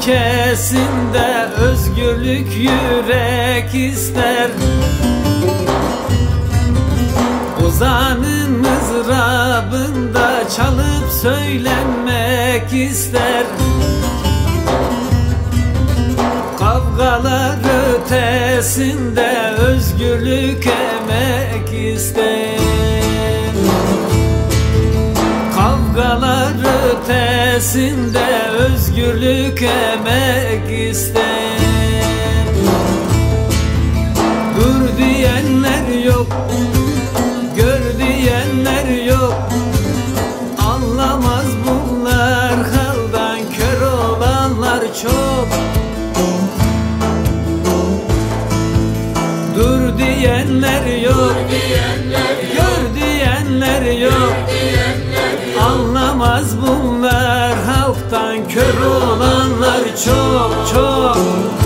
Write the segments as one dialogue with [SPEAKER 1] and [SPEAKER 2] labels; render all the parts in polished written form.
[SPEAKER 1] ülkesinde özgürlük yürek ister. Ozan'ın mızrabında çalıp söylenmek ister. Kavgalar ötesinde özgürlük emek ister. Kavgalar ötesinde özgürlük emek ister. Dur diyenler yok, gör diyenler yok. Anlamaz bunlar haldan, kör olanlar çok. Dur diyenler yok, gör diyenler yok. Anlamaz bunlar halktan, kör olanlar çok çok.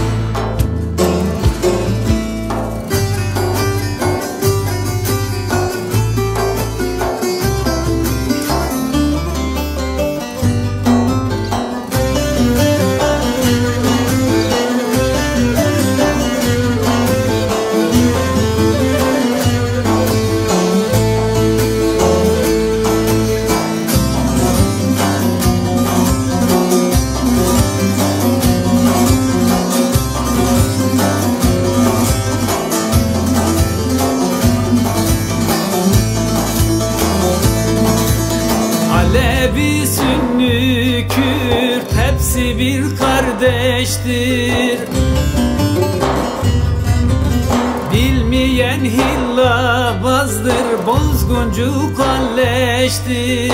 [SPEAKER 1] Alevi, Sünni, Kürt hepsi bir kardeştir. Bilmeyen hillabazdır, bozguncu kalleştir.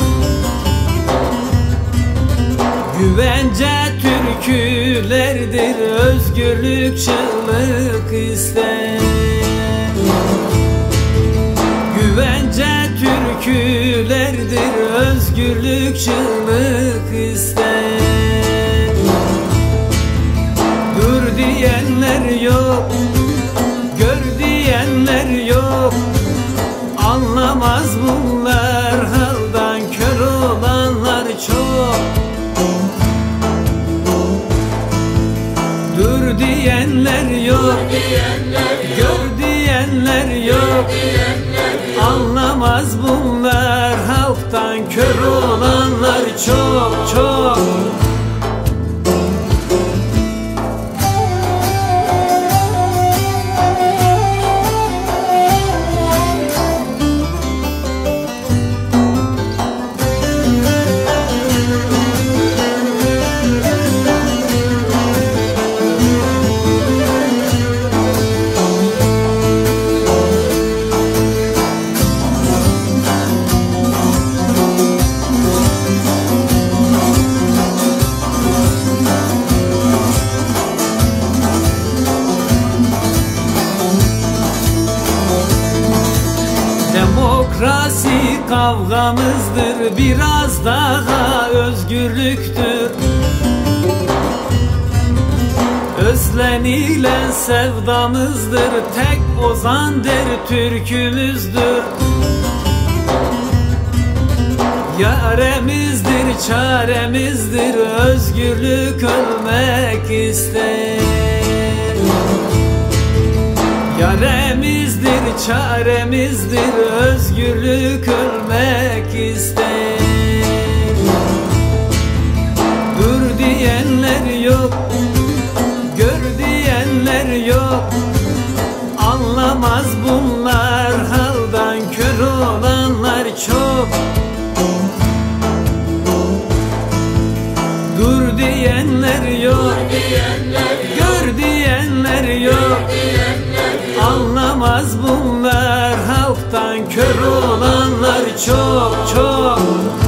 [SPEAKER 1] Güvence türkülerdir, özgürlük çığlık ister. Güvence türkülerdir, özgürlük çığlık ister. Dur diyenler yok, gör diyenler yok. Anlamaz bunlar haldan, kör olanlar çok. Dur diyenler yok, gör diyenler yok. Anlamaz bunlar halktan, kör olanlar çok çok. Demokrasi kavgamızdır, biraz daha özgürlüktür. Özlenilen sevdamızdır, tek ozan der türkümüzdür. Yaremizdir, çaremizdir, özgürlük ölmek ister. Yaremizdir, çaremizdir, özgürlük ölmek ister. Dur diyenler yok, gör diyenler yok. Anlamaz bunlar haldan, kör olanlar çok. Dur diyenler yok, gör diyenler yok. Anlamaz bunlar halktan, kör olanlar çok çok.